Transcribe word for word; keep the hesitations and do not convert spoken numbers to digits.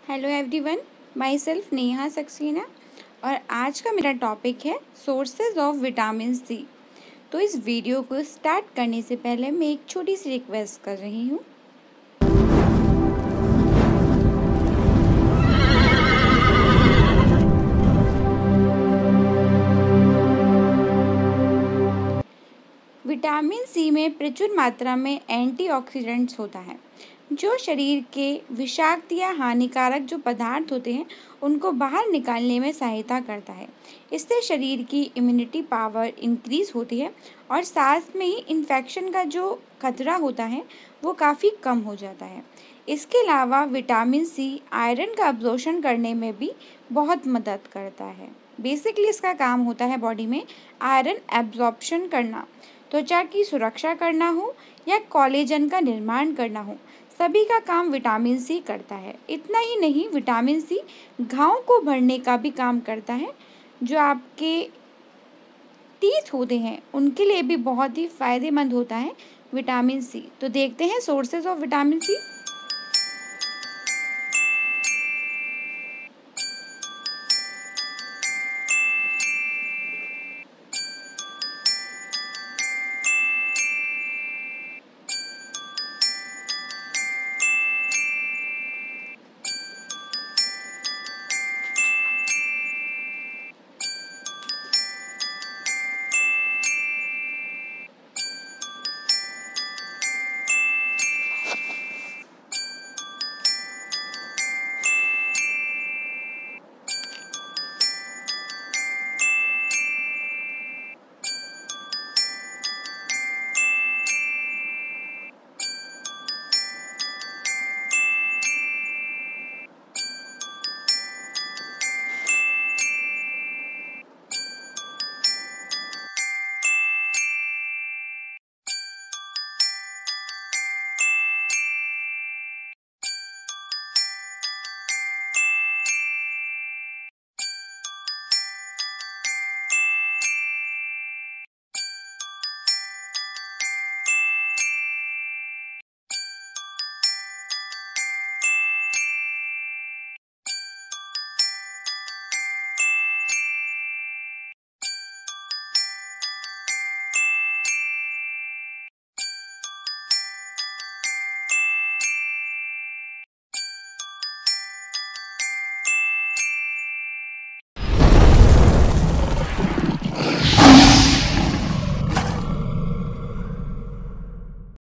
Hello everyone, myself Neha Saxena और आज का मेरा टॉपिक है सोर्सेज ऑफ विटामिन सी। तो इस वीडियो को स्टार्ट करने से पहले मैं एक छोटी सी रिक्वेस्ट कर रही हूँ। विटामिन सी में प्रचुर मात्रा में एंटीऑक्सीडेंट्स होता है जो शरीर के विषाक्त या हानिकारक जो पदार्थ होते हैं उनको बाहर निकालने में सहायता करता है। इससे शरीर की इम्यूनिटी पावर इंक्रीज होती है और साथ में ही इन्फेक्शन का जो खतरा होता है वो काफ़ी कम हो जाता है। इसके अलावा विटामिन सी आयरन का अब्जॉर्प्शन करने में भी बहुत मदद करता है। बेसिकली इसका काम होता है बॉडी में आयरन एब्जॉर्प्शन करना, त्वचा की सुरक्षा करना हो या कोलेजन का निर्माण करना हो, सभी का काम विटामिन सी करता है। इतना ही नहीं, विटामिन सी घाव को भरने का भी काम करता है। जो आपके टीथ होते हैं उनके लिए भी बहुत ही फायदेमंद होता है विटामिन सी। तो देखते हैं सोर्सेज ऑफ विटामिन सी।